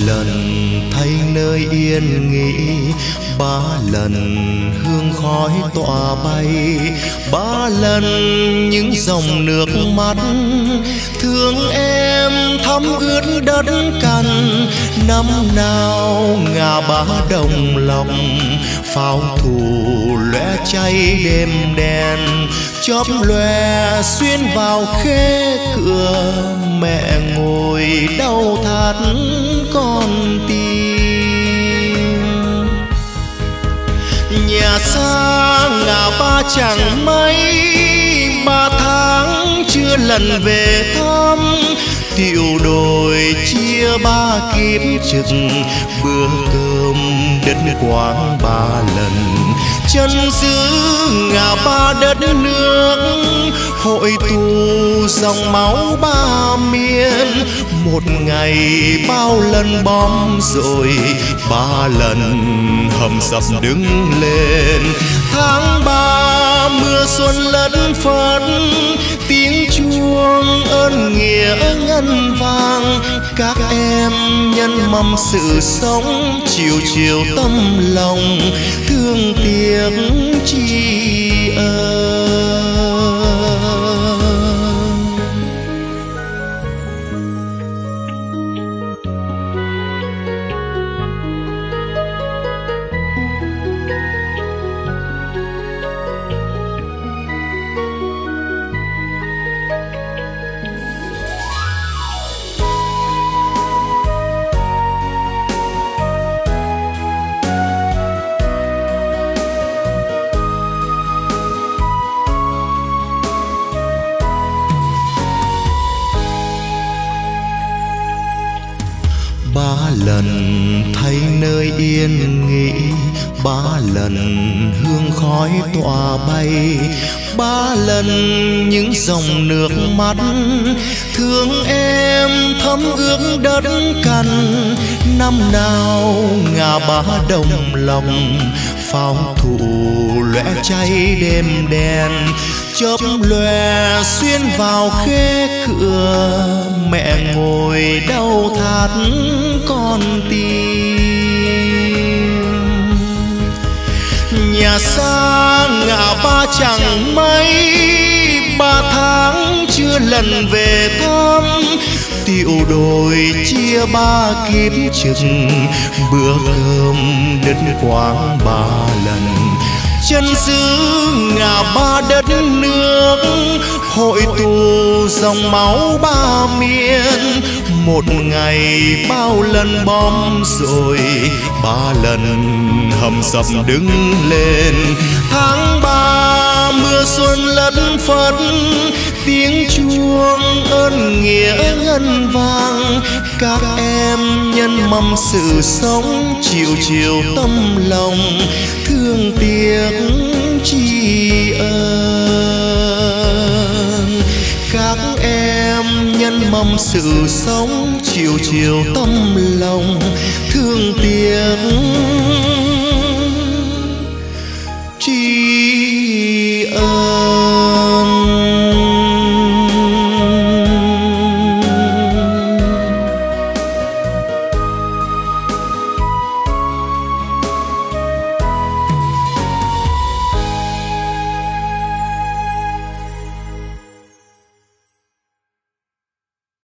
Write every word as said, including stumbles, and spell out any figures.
lần thấy nơi yên nghỉ, ba lần hương khói tỏa bay, ba lần những dòng nước mắt thương em thấm ướt đất cằn. Năm nào ngả ba đồng lòng, pháo thủ lóe cháy đêm đen, chớp lóe xuyên vào khế cửa. Mẹ ngồi đau thắt con tim. Nhà xa ngả ba chẳng mấy, ba tháng chưa lần về thăm. Tiệu đồi chia ba kiếp trực, bữa cơm đất quán ba lần. Chân giữ ngả ba đất nước, hội tụ dòng máu ba miền. Một ngày bao lần bom rồi, ba lần hầm sập đứng lên. Tháng ba mưa xuân lẫn phất, tiếng chuông ơn nghĩa ngân vang. Các em nhân mầm sự sống, chiều chiều tâm lòng thương tiếc tri ân. Ba lần thấy nơi yên nghỉ, ba lần hương khói tỏa bay, ba lần những dòng nước mắt thương em thấm ướt đất cằn. Năm nào ngả ba đồng lòng, pháo thủ lóe cháy đêm đen, chớp lóe xuyên vào khế cửa. Mẹ ngồi đau thắt con tim. Nhà xa ngả ba chẳng mấy, ba tháng chưa lần về thăm. Tiệu đồi chia ba kiếp trực, bữa cơm đất quán ba lần. Chân giữ ngả ba đất nước, hội tụ dòng máu ba miền. Một ngày bao lần bom rồi, ba lần hầm sập đứng lên. Tháng ba mưa xuân lẫn phất, tiếng chuông ơn nghĩa ngân vang. Các em nhân mầm sự sống, chiều chiều tâm lòng thương tiếc tri ân. Các em nhân mầm sự sống, chiều chiều tâm lòng thương tiếc tri ân.